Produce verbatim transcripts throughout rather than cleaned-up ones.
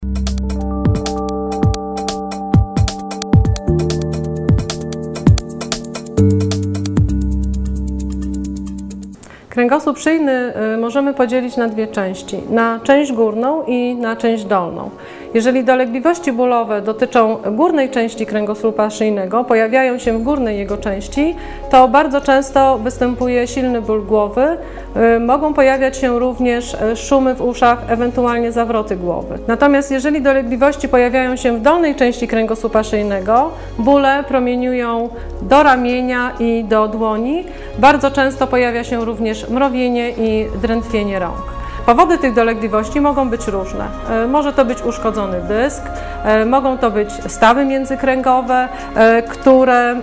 Kręgosłup szyjny możemy podzielić na dwie części, na część górną i na część dolną. Jeżeli dolegliwości bólowe dotyczą górnej części kręgosłupa szyjnego, pojawiają się w górnej jego części, to bardzo często występuje silny ból głowy, mogą pojawiać się również szumy w uszach, ewentualnie zawroty głowy. Natomiast jeżeli dolegliwości pojawiają się w dolnej części kręgosłupa szyjnego, bóle promieniują do ramienia i do dłoni, bardzo często pojawia się również mrowienie i drętwienie rąk. Powody tych dolegliwości mogą być różne. Może to być uszkodzony dysk, mogą to być stawy międzykręgowe, które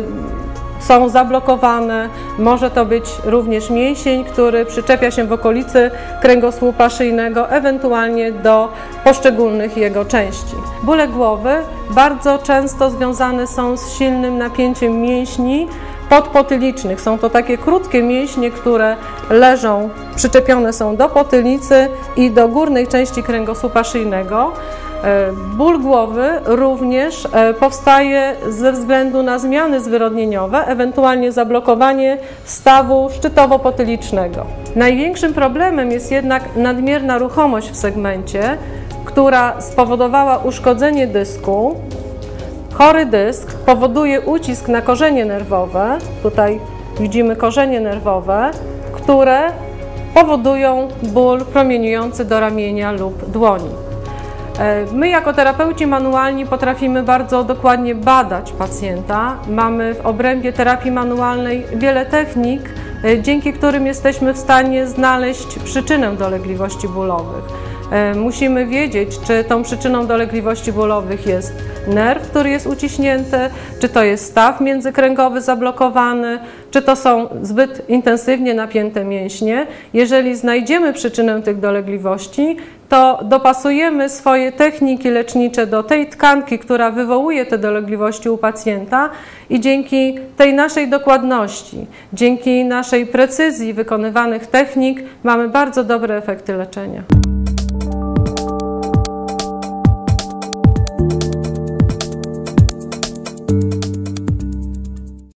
są zablokowane, może to być również mięsień, który przyczepia się w okolicy kręgosłupa szyjnego, ewentualnie do poszczególnych jego części. Bóle głowy bardzo często związane są z silnym napięciem mięśni podpotylicznych. Są to takie krótkie mięśnie, które leżą, przyczepione są do potylicy i do górnej części kręgosłupa szyjnego. Ból głowy również powstaje ze względu na zmiany zwyrodnieniowe, ewentualnie zablokowanie stawu szczytowo-potylicznego. Największym problemem jest jednak nadmierna ruchomość w segmencie, która spowodowała uszkodzenie dysku. Chory dysk powoduje ucisk na korzenie nerwowe, tutaj widzimy korzenie nerwowe, które powodują ból promieniujący do ramienia lub dłoni. My jako terapeuci manualni potrafimy bardzo dokładnie badać pacjenta. Mamy w obrębie terapii manualnej wiele technik, dzięki którym jesteśmy w stanie znaleźć przyczynę dolegliwości bólowych. Musimy wiedzieć, czy tą przyczyną dolegliwości bólowych jest nerw, który jest uciśnięty, czy to jest staw międzykręgowy zablokowany, czy to są zbyt intensywnie napięte mięśnie. Jeżeli znajdziemy przyczynę tych dolegliwości, to dopasujemy swoje techniki lecznicze do tej tkanki, która wywołuje te dolegliwości u pacjenta i dzięki tej naszej dokładności, dzięki naszej precyzji wykonywanych technik mamy bardzo dobre efekty leczenia.